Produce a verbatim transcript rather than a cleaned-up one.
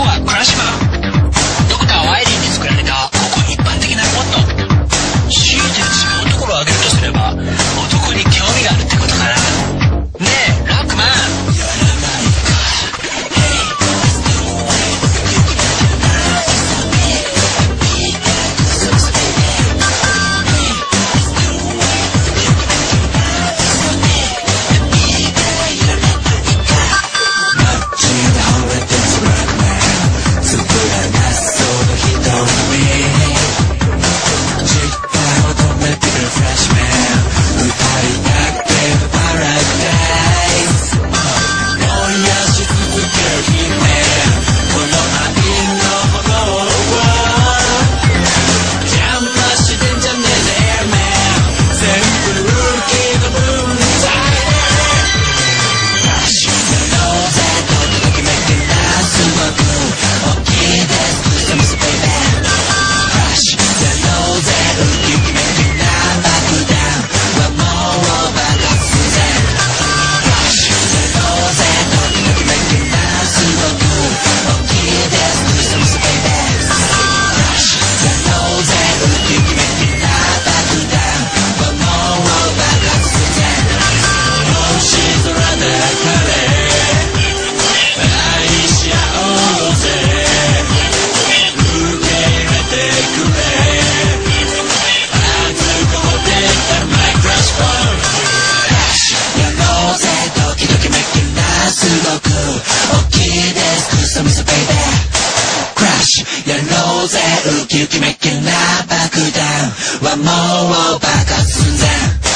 こはクラッシュマン。ドクターワイリーに作られたごく一般的なロボット。強いて違うところを挙げるとすれば、男に興味があるってことかな。ねえラックマン、やらないか。ウキウキメッキな爆弾はもう爆発寸前。